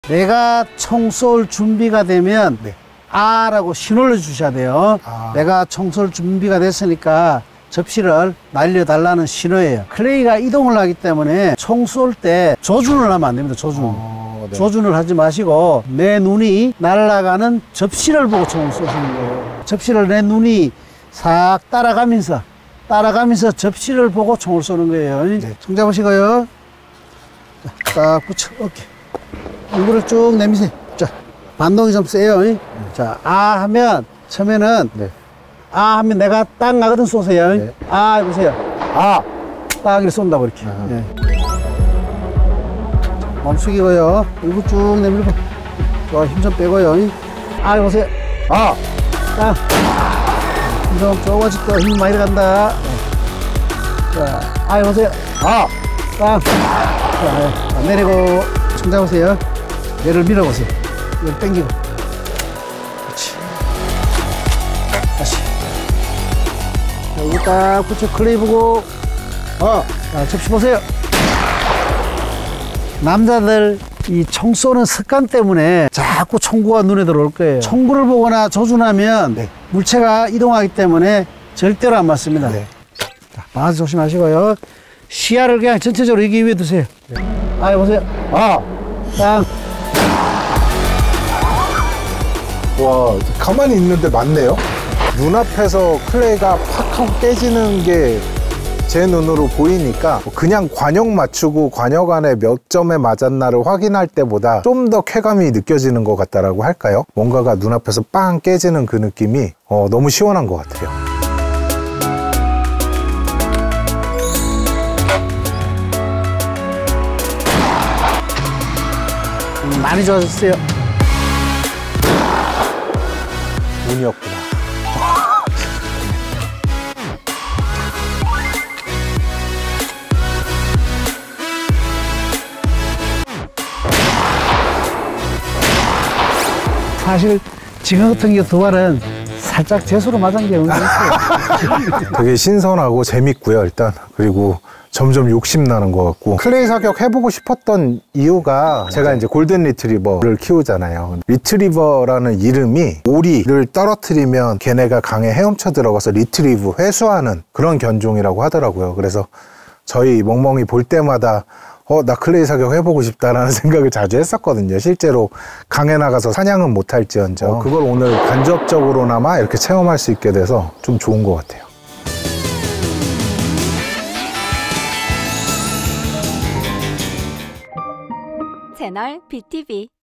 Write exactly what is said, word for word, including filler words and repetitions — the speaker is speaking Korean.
내가 총 쏠 준비가 되면 네. 아라고 신호를 주셔야 돼요. 아. 내가 총 쏠 준비가 됐으니까 접시를 날려달라는 신호예요. 클레이가 이동을 하기 때문에 총 쏠 때 조준을 하면 안 됩니다. 조준. 어, 네. 조준을 하지 마시고 내 눈이 날아가는 접시를 보고 총을 쏘시는 거예요. 접시를 내 눈이 싹 따라가면서 따라가면서 접시를 보고 총을 쏘는 거예요. 네. 총 잡으시고요. 자, 딱 붙여. 오케이. 얼굴을 쭉 내미세요. 자, 반동이 좀 세요. 네. 자, 아 하면 처음에는 네. 아 하면 내가 딱 나거든 쏘세요. 네. 아 해보세요. 아! 딱 이렇게 쏜다고 이렇게. 네. 몸 숙이고요. 얼굴 쭉 내밀고. 좋아, 힘 좀 빼고요. 아 해보세요. 아! 딱. 힘 좀 좁아질 거 힘 많이 들어간다. 자, 아 해보세요. 아! 딱. 자, 내리고. 총 잡으세요. 얘를 밀어보세요. 이걸 당기고. 그렇지. 다시. 여기 딱 붙여 클레이 보고. 어. 자, 접시 보세요. 남자들 이 총 쏘는 습관 때문에 자꾸 총구가 눈에 들어올 거예요. 총구를 보거나 조준하면 네. 물체가 이동하기 때문에 절대로 안 맞습니다. 네. 자, 방아쇠 조심하시고요. 시야를 그냥 전체적으로 여기 위에 두세요. 네. 아, 여보세요. 아, 딱. 와, 가만히 있는데 맞네요. 눈앞에서 클레이가 팍 하고 깨지는 게 제 눈으로 보이니까 그냥 관역 맞추고 관역 안에 몇 점에 맞았나를 확인할 때보다 좀 더 쾌감이 느껴지는 것 같다라고 할까요? 뭔가가 눈앞에서 빵 깨지는 그 느낌이 어, 너무 시원한 것 같아요. 음, 많이 좋아졌어요. 운이었구나. 사실 지금 같은 경우 두 발은 살짝 재수로 맞은 게 있어요. 되게 신선하고 재밌고요, 일단. 그리고 점점 욕심 나는 것 같고. 클레이 사격 해보고 싶었던 이유가 제가 이제 골든 리트리버를 키우잖아요. 리트리버라는 이름이 오리를 떨어뜨리면 걔네가 강에 헤엄쳐 들어가서 리트리브, 회수하는 그런 견종이라고 하더라고요. 그래서 저희 멍멍이 볼 때마다 어, 나 클레이 사격 해보고 싶다라는 생각을 자주 했었거든요. 실제로 강에 나가서 사냥은 못할지언정 어, 그걸 오늘 간접적으로나마 이렇게 체험할 수 있게 돼서 좀 좋은 것 같아요. 채널 비티비